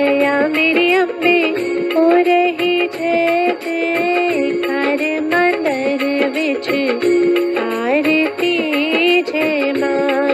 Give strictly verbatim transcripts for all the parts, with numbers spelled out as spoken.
दया मेरी अम्बे हो रही जय जयकार मंदिर विच आरती जय मां।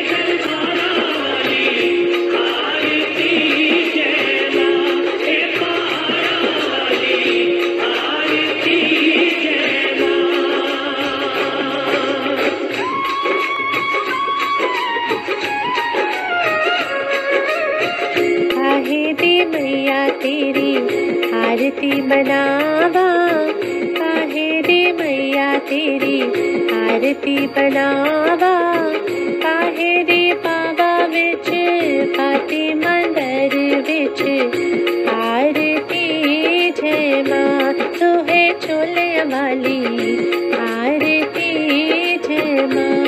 मैया तेरी आरती बनावा, काहे रे मैया तेरी आरती बनावा, काहे रे बाबा विच पाती मंदिर विच आरती जय मां। तू है चोले वाली आरती जय मां।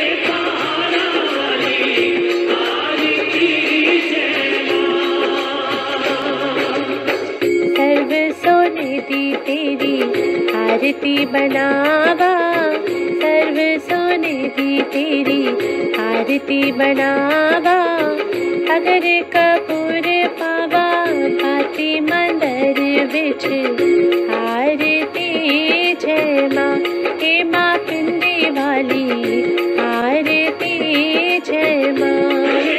सर्व सोने दी तेरी आरती बनावा, सर्व सोने दी तेरी आरती बनावा, अगर कपूर पावा पाती मंदिर विच आरती जय मां। हे मां पिंडी वाली आरती जय मां।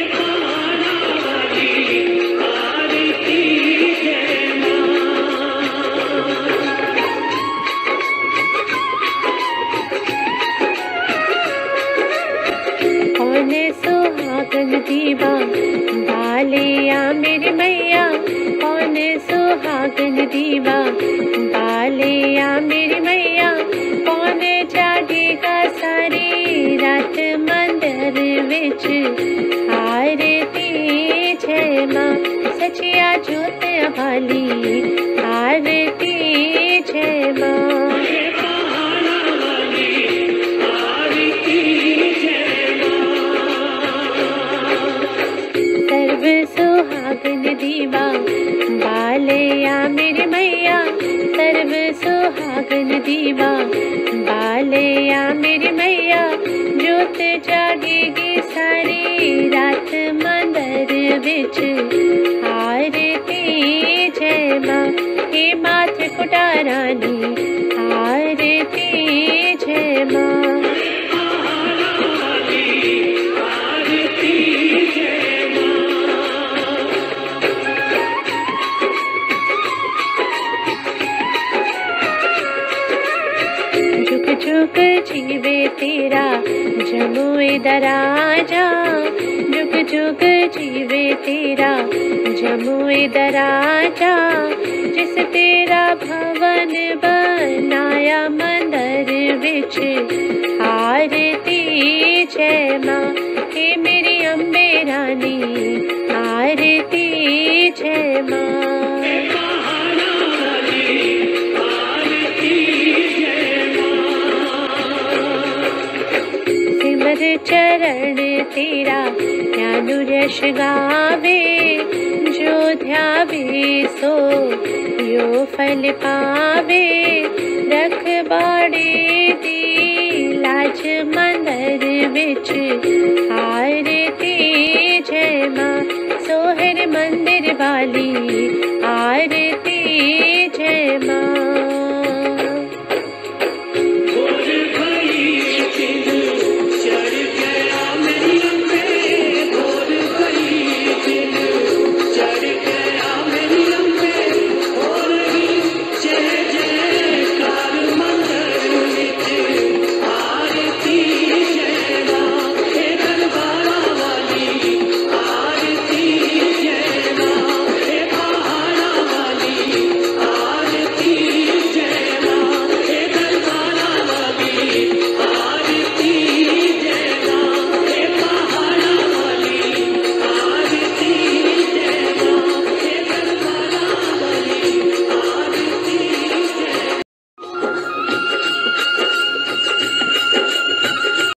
कौन सुहागन दीवा बालिया मेरी मैया, कौन सुहागन दीवा बालिया मेरी मैया, कौन जागेगा सारी रात मंदिर विच आरती जय मां। सचिया जोत वाली आरती जय मां। सर्व सुहागन दीवा बालिया मेरी मैया, सर्व सुहागन दीवा बालिया मेरी मैया, जोत जागेगी सारी रात मंदिर विच आरती जय मां। हे माथ कुटारानी आरती जय मां। जुग जुग जीवे तेरा जमुई दराजा, जुग जुग जीवे तेरा जमुई दराजा, जिस तेरा भवन बनाया मंदिर विच आरती जय मां। हे मेरी अम्बे रानी आरती जय मां। सिमर चरण तेरा ज्ञान यश गावे, जो ध्यावे सो यो फल पावे, रखवाड़े दी लाज मंदिर विच आरती जय मां। सोहर मंदिर वाली